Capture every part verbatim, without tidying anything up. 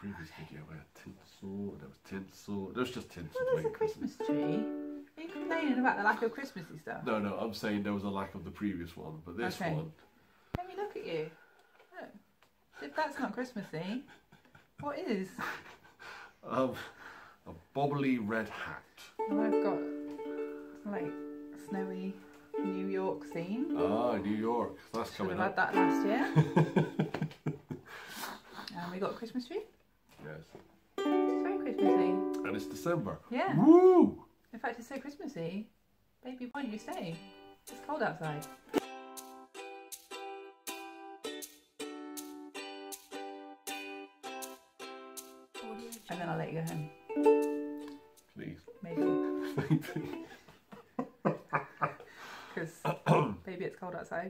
previous video we had tinsel, there was tinsel, there was just tinsel. Well, there's a Christmas tree. Are you complaining about the lack of Christmassy stuff? No, no, I'm saying there was a lack of the previous one, but this okay. one... Let me look at you. Look. If that's not Christmassy, what is? Um, a bobbly red hat. And I've got, like, snowy New York theme. Ah, New York. That's Should coming have up. had that last year. And we got a Christmas tree. Yes. It's very Christmassy. And it's December. Yeah. Woo! In fact, it's so Christmassy. Baby, why don't you stay? It's cold outside. And then I'll let you go home. Please. Maybe. Because, baby, it's cold outside.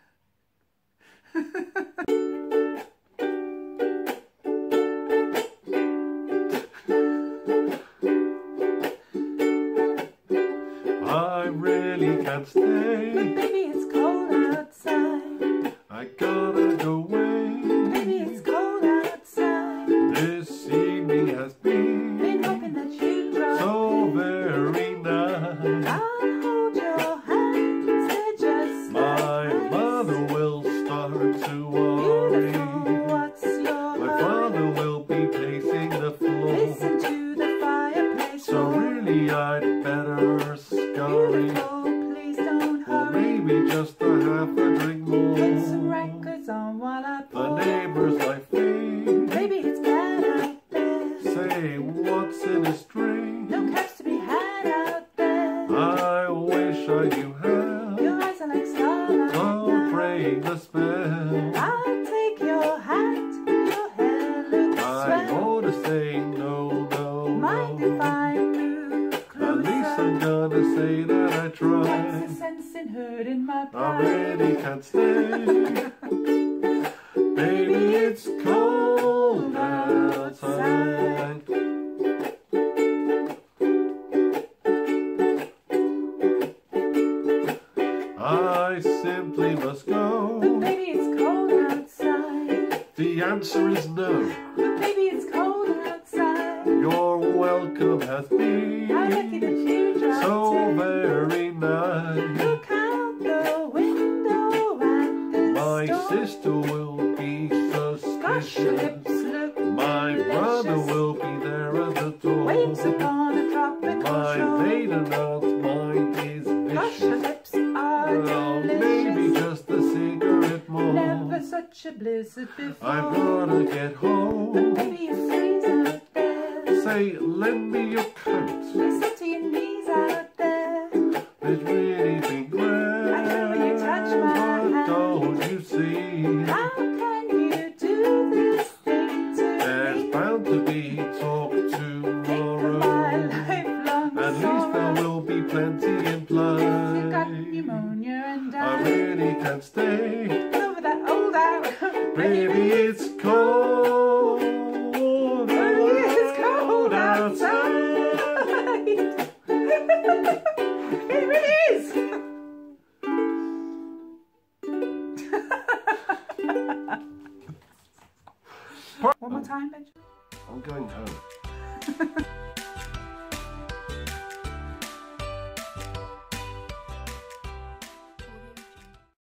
I really can't stay. But baby, it's cold outside. I gotta go away. Baby, it's cold outside. This evening has been, Been hoping that you drop so in. very nice. I'll hold your hands, they're just My like mother ice. will start to worry. Beautiful, what's your My hurry? father will be pacing the floor. Listen to the fireplace So roar. really I'd better scurry. Beautiful, please don't Or hurry. maybe just a half a drink more. Put some records on while I The pour. neighbors like me Baby, it's bad out there. say, what's in this drink? No caps to be had out there. I wish I knew how Your eyes are like starlight to now. break the spell. I'll take your hat, your hair looks I swell. ought to say no, no, Mind if no. I move At least I'm closer? gonna say that I What's tried. the sense in hurting my I pride? really can't stay. Baby, it's cold outside. I simply must But go. baby, it's cold outside. The answer is no. But baby, it's cold outside. Your welcome has been How lucky that you dropped so in. very nice. Look out the window at the My storm. sister will be Gosh, your suspicious. lips look My brother delicious. will be there at the door. Waves upon a tropical My shore. maid announced mine is Gosh, your vicious. lips are Well, maybe delicious. just a cigarette more. Never such a blizzard before. I've gotta get But home. baby, you freeze out there. Say, lend me your coat. It's up to your knees out there. It's really been grand. I know when you touch my but hand. don't you see? How can you do this thing to There's me? bound to be talk Think of tomorrow. my lifelong At least there sorrow. will be plenty in If you got play. pneumonia and I I really can't stay. over that old out. Baby, it's cold. Baby, it's cold outside. It really is. One more time, Benjamin. I'm going home.